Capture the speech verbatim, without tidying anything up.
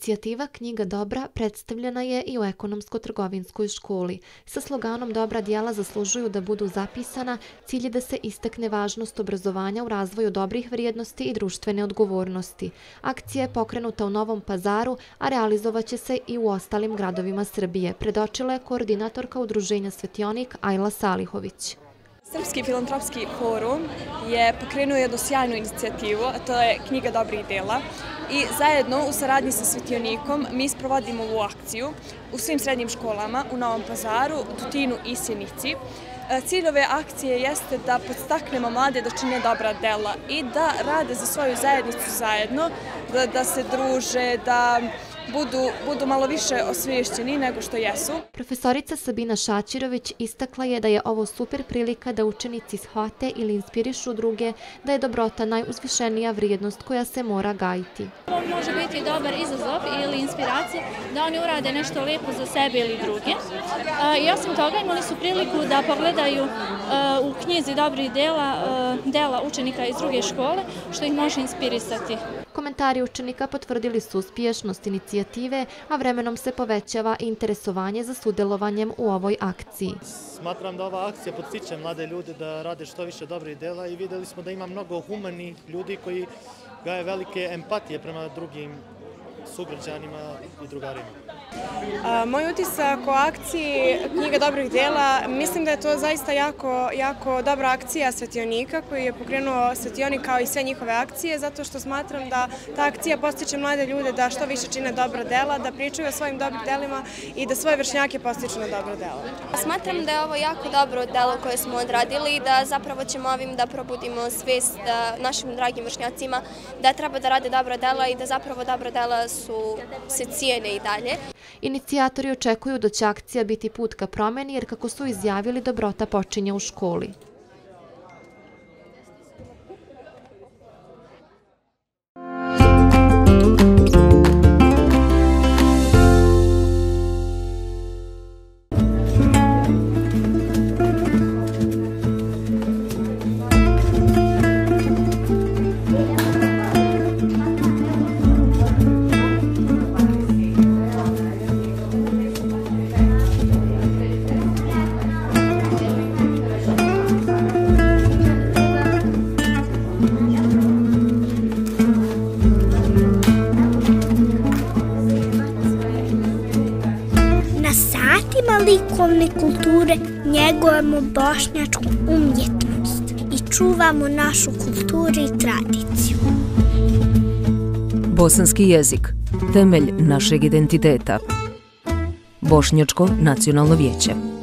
Inicijativa Knjiga dobra predstavljena je i u ekonomsko-trgovinskoj školi. Sa sloganom Dobra djela zaslužuju da budu zapisana, cilj je da se istakne važnost obrazovanja u razvoju dobrih vrijednosti i društvene odgovornosti. Akcija je pokrenuta u Novom Pazaru, a realizovaće se i u ostalim gradovima Srbije, predočila je koordinatorka Udruženja Svetionik Ajla Salihović. Srpski filantropski forum je pokrenuo jednu sjajnu inicijativu, a to je Knjiga dobrih djela. I zajedno u saradnji sa Svetionikom mi sprovodimo ovu akciju u svim srednjim školama u Novom Pazaru, Tutinu i Sjenici. Cilj ove akcije jeste da podstaknemo mlade da čine dobra dela i da rade za svoju zajednicu zajedno, da, da se druže, da budu, budu malo više osviješćeni nego što jesu. Profesorica Sabina Šačirović istakla je da je ovo super prilika da učenici shvate ili inspirišu druge, da je dobrota najuzvišenija vrijednost koja se mora gajiti. Ovo može biti dobar izazov ili inspiracija da oni urade nešto lijepo za sebe ili druge. I osim toga imali su priliku da pogledaju u knjizi dobrih dela, dela učenika iz druge škole, što ih može inspirisati. Komentari učenika potvrdili su uspješnost inicijative, a vremenom se povećava interesovanje za sudjelovanjem u ovoj akciji. Smatram da ova akcija podstiče mlade ljude da rade što više dobrih dela i vidjeli smo da ima mnogo humanih ljudi koji gaje velike empatije prema drugim sugrađanima i drugarima. Moj utisak o akciji Knjiga dobrih djela, mislim da je to zaista jako, jako dobra akcija Svetionika koji je pokrenuo Svetionik kao i sve njihove akcije, zato što smatram da ta akcija postiče mlade ljude da što više čine dobra dela, da pričaju o svojim dobrim delima i da svoje vršnjake postiču na dobro delo. Smatram da je ovo jako dobro delo koje smo odradili i da zapravo ćemo ovim da probudimo svijest našim dragim vršnjacima da treba da rade dobra dela i da zapravo dobra dela su se cijene i dalje. Inicijatori očekuju da će akcija biti put ka promjeni jer, kako su izjavili, dobrota počinje u školi. Likovne kulture njegujemo bošnjačku umjetnost i čuvamo našu kulturu i tradiciju. Bosanski jezik, temelj našeg identiteta. Bošnjačko nacionalno vijeće.